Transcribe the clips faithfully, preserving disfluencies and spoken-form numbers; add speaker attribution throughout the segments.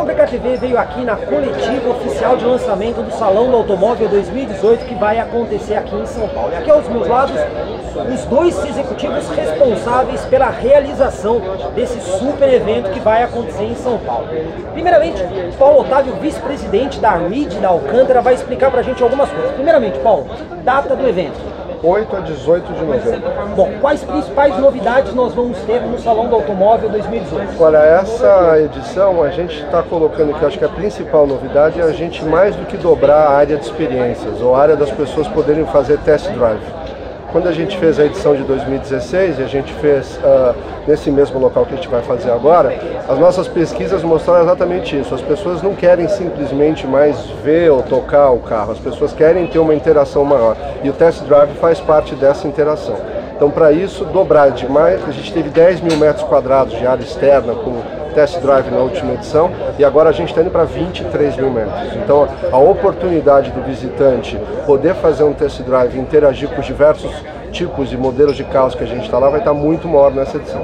Speaker 1: Compcar T V veio aqui na coletiva oficial de lançamento do Salão do Automóvel dois mil e dezoito, que vai acontecer aqui em São Paulo. E aqui aos meus lados, os dois executivos responsáveis pela realização desse super evento que vai acontecer em São Paulo. Primeiramente, Paulo Otávio, vice-presidente da Reed da Alcântara, vai explicar pra gente algumas coisas. Primeiramente, Paulo, data do evento.
Speaker 2: oito a dezoito de novembro.
Speaker 1: Bom, quais principais novidades nós vamos ter no Salão do Automóvel dois mil e dezoito?
Speaker 2: Olha, essa edição a gente está colocando que acho que a principal novidade é a gente mais do que dobrar a área de experiências, ou a área das pessoas poderem fazer test drive. Quando a gente fez a edição de dois mil e dezesseis, e a gente fez uh, nesse mesmo local que a gente vai fazer agora, as nossas pesquisas mostraram exatamente isso. As pessoas não querem simplesmente mais ver ou tocar o carro, as pessoas querem ter uma interação maior. E o test drive faz parte dessa interação. Então, para isso, dobrar demais, a gente teve dez mil metros quadrados de área externa com test drive na última edição, e agora a gente está indo para vinte e três mil metros. Então a oportunidade do visitante poder fazer um test drive e interagir com os diversos tipos e modelos de carros que a gente está lá vai estar muito maior nessa edição.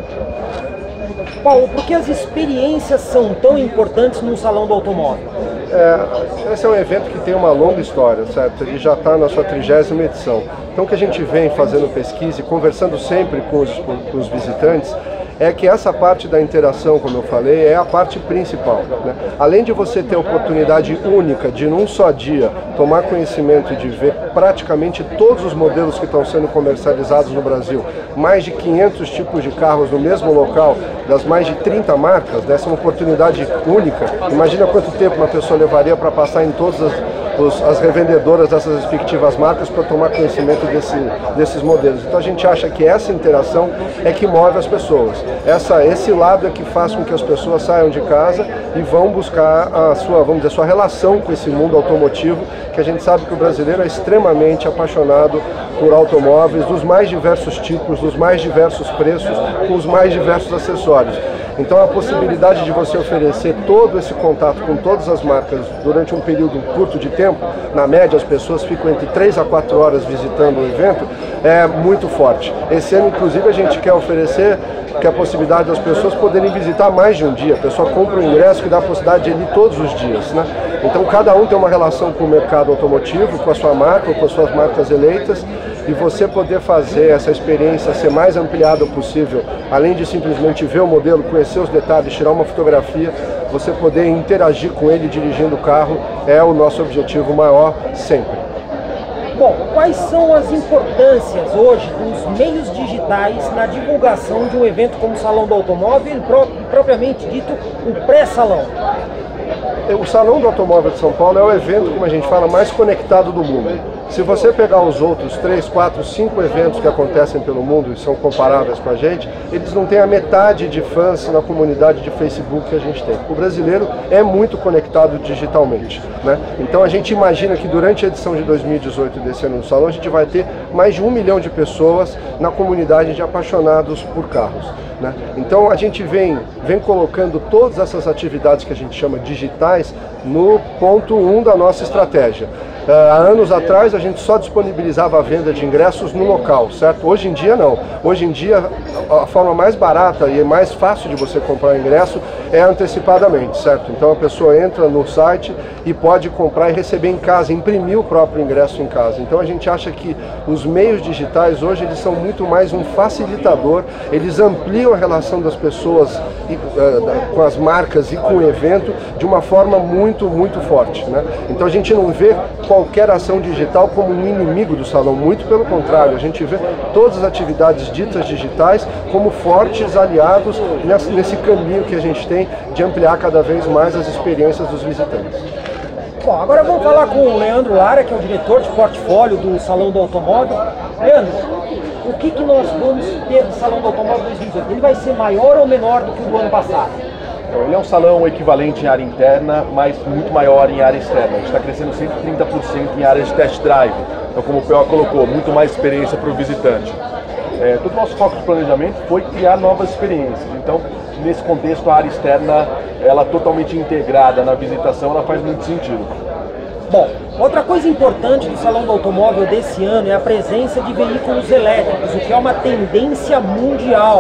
Speaker 1: Paulo, por que as experiências são tão importantes num salão do automóvel?
Speaker 2: É, esse é um evento que tem uma longa história, certo? Ele já está na sua trigésima edição. Então o que a gente vem fazendo pesquisa e conversando sempre com os, com os visitantes é que essa parte da interação, como eu falei, é a parte principal, né? Além de você ter a oportunidade única de, num só dia, tomar conhecimento e de ver praticamente todos os modelos que estão sendo comercializados no Brasil, mais de quinhentos tipos de carros no mesmo local, das mais de trinta marcas, né? Essa é uma oportunidade única. Imagina quanto tempo uma pessoa levaria para passar em todas as Os, as revendedoras dessas respectivas marcas para tomar conhecimento desse, desses modelos. Então a gente acha que essa interação é que move as pessoas. Essa, esse lado é que faz com que as pessoas saiam de casa e vão buscar a sua, vamos dizer, a sua relação com esse mundo automotivo, que a gente sabe que o brasileiro é extremamente apaixonado por automóveis dos mais diversos tipos, dos mais diversos preços, com os mais diversos acessórios. Então a possibilidade de você oferecer todo esse contato com todas as marcas durante um período curto de tempo, na média as pessoas ficam entre três a quatro horas visitando o evento, é muito forte. Esse ano inclusive a gente quer oferecer que a possibilidade das pessoas poderem visitar mais de um dia. A pessoa compra um ingresso que dá a possibilidade de ir todos os dias, né? Então cada um tem uma relação com o mercado automotivo, com a sua marca, ou com as suas marcas eleitas, e você poder fazer essa experiência ser mais ampliada possível, além de simplesmente ver o modelo, conhecer os detalhes, tirar uma fotografia, você poder interagir com ele dirigindo o carro, é o nosso objetivo maior sempre.
Speaker 1: Bom, quais são as importâncias hoje dos meios digitais na divulgação de um evento como o Salão do Automóvel e propriamente dito o pré-salão?
Speaker 2: O Salão do Automóvel de São Paulo é o evento, como a gente fala, mais conectado do mundo. Se você pegar os outros três, quatro, cinco eventos que acontecem pelo mundo e são comparáveis com a gente, eles não têm a metade de fãs na comunidade de Facebook que a gente tem. O brasileiro é muito conectado digitalmente, né? Então a gente imagina que durante a edição de dois mil e dezoito desse ano no Salão, a gente vai ter mais de um milhão de pessoas na comunidade de apaixonados por carros, né? Então a gente vem, vem colocando todas essas atividades que a gente chama digitais no ponto um da nossa estratégia. Uh, há anos atrás a gente só disponibilizava a venda de ingressos no local, certo? Hoje em dia não. Hoje em dia a, a forma mais barata e mais fácil de você comprar ingresso é antecipadamente, certo? Então a pessoa entra no site e pode comprar e receber em casa, imprimir o próprio ingresso em casa. Então a gente acha que os meios digitais hoje eles são muito mais um facilitador, eles ampliam a relação das pessoas e, uh, com as marcas e com o evento de uma forma muito, muito forte, né? Então a gente não vê qualquer ação digital como um inimigo do salão, muito pelo contrário, a gente vê todas as atividades ditas digitais como fortes aliados nesse, nesse caminho que a gente tem de ampliar cada vez mais as experiências dos visitantes.
Speaker 1: Bom, agora vamos falar com o Leandro Lara, que é o diretor de portfólio do Salão do Automóvel. Leandro, o que, que nós vamos ter do Salão do Automóvel dois mil e dezoito? Ele vai ser maior ou menor do que o do ano passado?
Speaker 3: Ele é um salão equivalente em área interna, mas muito maior em área externa. A gente está crescendo cento e trinta por cento em áreas de test drive. Então, como o P O colocou, muito mais experiência para o visitante. É, todo o nosso foco de planejamento foi criar novas experiências. Então, nesse contexto, a área externa, ela totalmente integrada na visitação, ela faz muito sentido.
Speaker 1: Bom, outra coisa importante do Salão do Automóvel desse ano é a presença de veículos elétricos, o que é uma tendência mundial.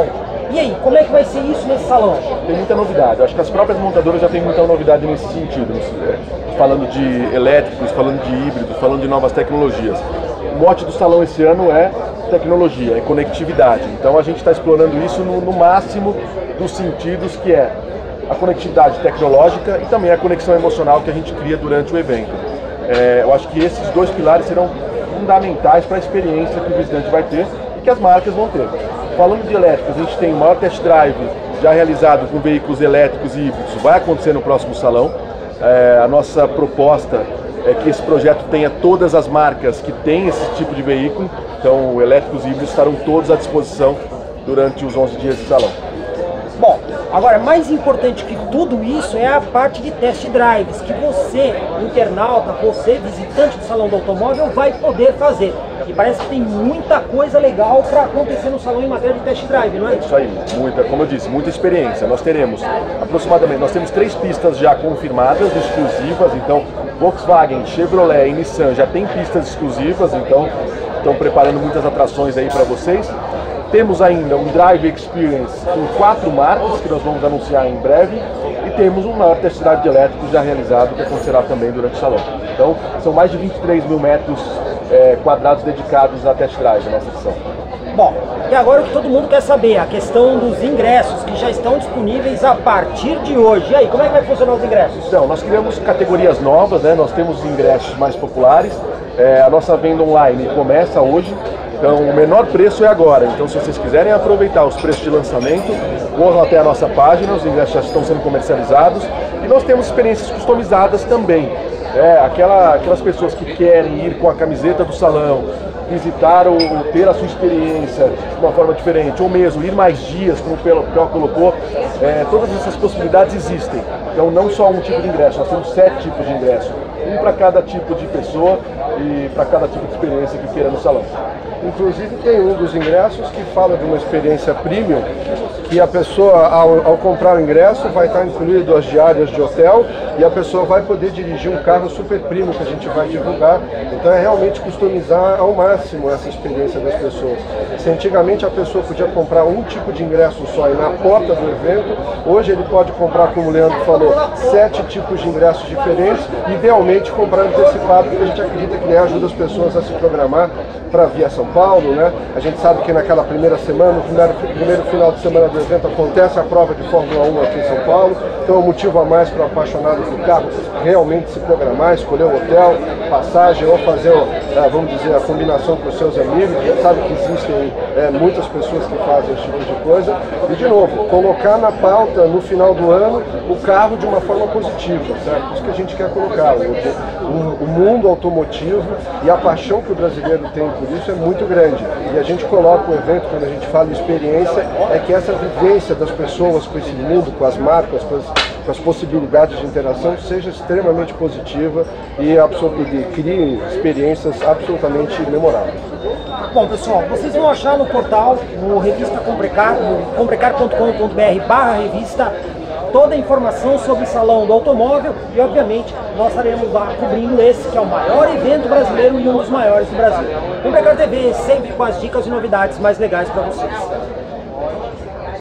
Speaker 1: E aí, como é que vai ser isso nesse salão?
Speaker 3: Tem muita novidade, eu acho que as próprias montadoras já têm muita novidade nesse sentido, falando de elétricos, falando de híbridos, falando de novas tecnologias. O mote do salão esse ano é tecnologia, é conectividade, então a gente está explorando isso no, no máximo dos sentidos, que é a conectividade tecnológica e também a conexão emocional que a gente cria durante o evento. É, eu acho que esses dois pilares serão fundamentais para a experiência que o visitante vai ter e que as marcas vão ter. Falando de elétricos, a gente tem o maior test drive já realizado com veículos elétricos e híbridos, vai acontecer no próximo salão. É, a nossa proposta é que esse projeto tenha todas as marcas que têm esse tipo de veículo, então elétricos e híbridos estarão todos à disposição durante os onze dias de salão.
Speaker 1: Bom, agora, mais importante que tudo isso é a parte de test drives, que você, internauta, você, visitante do Salão do Automóvel, vai poder fazer. E parece que tem muita coisa legal para acontecer no salão em matéria de test drive, não é?
Speaker 3: Isso aí, muita, como eu disse, muita experiência. Nós teremos aproximadamente, nós temos três pistas já confirmadas, exclusivas, então Volkswagen, Chevrolet e Nissan já tem pistas exclusivas, então estão preparando muitas atrações aí para vocês. Temos ainda um Drive Experience com quatro marcas que nós vamos anunciar em breve e temos um maior test drive de elétricos já realizado que acontecerá também durante o salão. Então são mais de vinte e três mil metros é, quadrados dedicados a test drive na nossa edição.
Speaker 1: Bom, e agora o que todo mundo quer saber, a questão dos ingressos que já estão disponíveis a partir de hoje. E aí, como é que vai funcionar os ingressos?
Speaker 3: Então, nós criamos categorias novas, né? Nós temos ingressos mais populares, é, a nossa venda online começa hoje. Então o menor preço é agora, então se vocês quiserem aproveitar os preços de lançamento, corram até a nossa página, os ingressos já estão sendo comercializados e nós temos experiências customizadas também. É, aquela, aquelas pessoas que querem ir com a camiseta do salão, visitar ou ter a sua experiência de uma forma diferente, ou mesmo ir mais dias, como o P O colocou, é, todas essas possibilidades existem. Então não só um tipo de ingresso, nós temos sete tipos de ingresso, um para cada tipo de pessoa e para cada tipo de experiência que queira no salão.
Speaker 2: Inclusive tem um dos ingressos que fala de uma experiência premium, que a pessoa, ao, ao comprar o ingresso, vai estar incluído as diárias de hotel e a pessoa vai poder dirigir um carro super premium que a gente vai divulgar. Então é realmente customizar ao máximo essa experiência das pessoas. Se antigamente a pessoa podia comprar um tipo de ingresso só e na porta do evento, hoje ele pode comprar, como o Leandro falou, sete tipos de ingressos diferentes, idealmente comprar antecipado, porque a gente acredita que ajuda as pessoas a se programar para vir a São Paulo, né? A gente sabe que naquela primeira semana, no primeiro, primeiro final de semana do evento, acontece a prova de Fórmula um aqui em São Paulo, então é um motivo a mais para o apaixonado por carro realmente se programar, escolher o hotel, passagem ou fazer, vamos dizer, a combinação com os seus amigos. A gente sabe que existem é, muitas pessoas que fazem esse tipo de coisa. E, de novo, colocar na pauta, no final do ano, o carro de uma forma positiva, certo? Isso que a gente quer colocar. O, o, o mundo automotivo e a paixão que o brasileiro tem por isso é muito grande. E a gente coloca o evento, quando a gente fala em experiência, é que essa vivência das pessoas com esse mundo, com as marcas, com as, com as possibilidades de interação, seja extremamente positiva e, e crie experiências absolutamente memoráveis.
Speaker 1: Bom, pessoal, vocês vão achar no portal, no Revista Comprecar, no comprecar ponto com ponto br barra revista, toda a informação sobre o Salão do Automóvel e, obviamente, nós estaremos lá cobrindo esse, que é o maior evento brasileiro e um dos maiores do Brasil. Comprecar T V, sempre com as dicas e novidades mais legais para vocês.